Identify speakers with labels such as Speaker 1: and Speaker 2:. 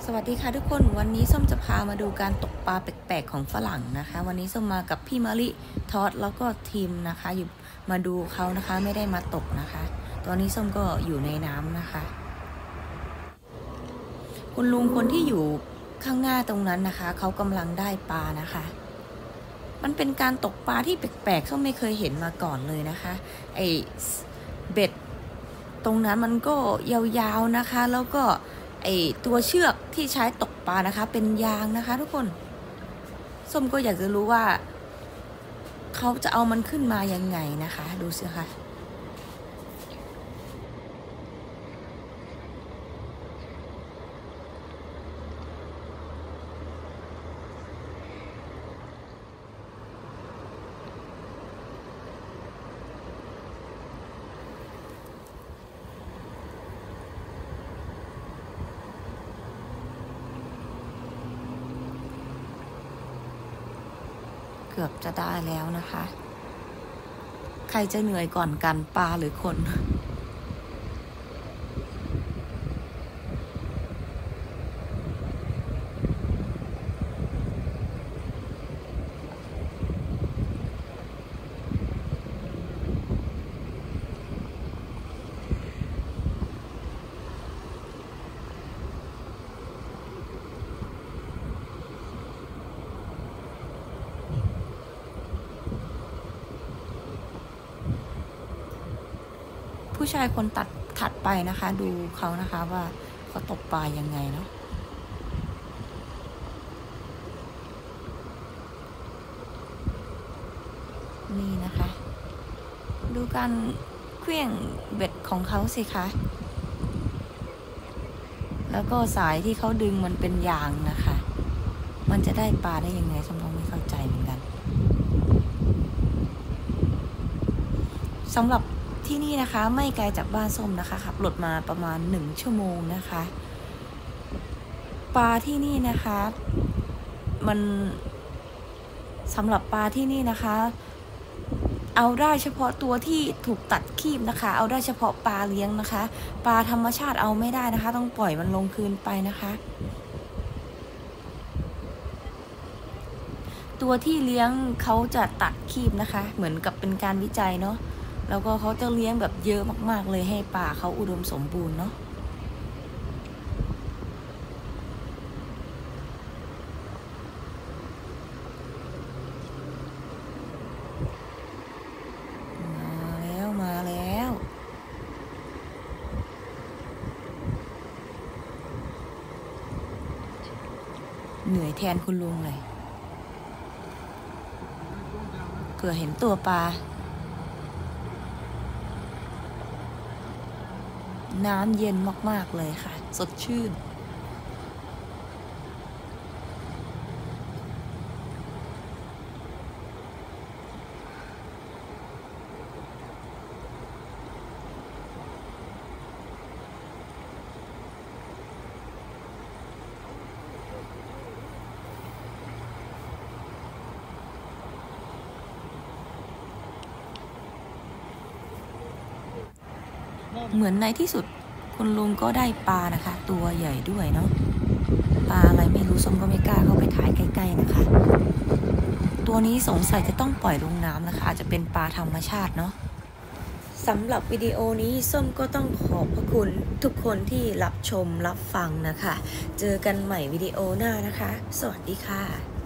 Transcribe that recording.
Speaker 1: สวัสดีค่ะทุกคนวันนี้ส้มจะพามาดูการตกปลาแปลกๆของฝรั่งนะคะวันนี้ส้มมากับพี่มะลิทอดแล้วก็ทีมนะคะอยู่มาดูเขานะคะไม่ได้มาตกนะคะตอนนี้ส้มก็อยู่ในน้ำนะคะคุณลุงคนที่อยู่ข้างหน้าตรงนั้นนะคะเขากำลังได้ปลานะคะมันเป็นการตกปลาที่แปลกๆส้มไม่เคยเห็นมาก่อนเลยนะคะไอเบ็ดตรงนั้นมันก็ยาวๆนะคะแล้วก็ตัวเชือกที่ใช้ตกปลานะคะเป็นยางนะคะทุกคนส้มก็อยากจะรู้ว่าเขาจะเอามันขึ้นมายังไงนะคะดูสิคะเกือบจะได้แล้วนะคะใครจะเหนื่อยก่อนกันปลาหรือคนผู้ชายคนถัดไปนะคะดูเขานะคะว่าเขาตกปลายังไงเนาะนี่นะคะดูการเคลื่องเบ็ดของเขาสิคะแล้วก็สายที่เขาดึงมันเป็นยางนะคะมันจะได้ปลาได้ยังไงส้มก็ไม่เข้าใจเหมือนกันสำหรับที่นี่นะคะไม่ไกลจากบ้านส้มนะคะขับรถมาประมาณ1 ชั่วโมงนะคะปลาที่นี่นะคะมันสำหรับปลาที่นี่นะคะเอาได้เฉพาะตัวที่ถูกตัดคีบนะคะเอาได้เฉพาะปลาเลี้ยงนะคะปลาธรรมชาติเอาไม่ได้นะคะต้องปล่อยมันลงคืนไปนะคะตัวที่เลี้ยงเขาจะตัดคีบนะคะเหมือนกับเป็นการวิจัยเนาะแล้วก็เขาจะเลี้ยงแบบเยอะมากๆเลยให้ปลาเขาอุดมสมบูรณ์เนาะมาแล้วเหนื่อยแทนคุณลุงเลยเผื่อเห็นตัวปลาน้ำเย็นมากๆเลยค่ะสดชื่นเหมือนในที่สุดคุณลุงก็ได้ปลานะคะตัวใหญ่ด้วยเนาะปลาอะไรไม่รู้ส้มก็ไม่กล้าเข้าไปถ่ายใกล้ๆนะคะตัวนี้สงสัยจะต้องปล่อยลงน้ำนะคะอาจจะเป็นปลาธรรมชาติเนาะสำหรับวิดีโอนี้ส้มก็ต้องขอบพระคุณทุกคนที่รับชมรับฟังนะคะเจอกันใหม่วิดีโอหน้านะคะสวัสดีค่ะ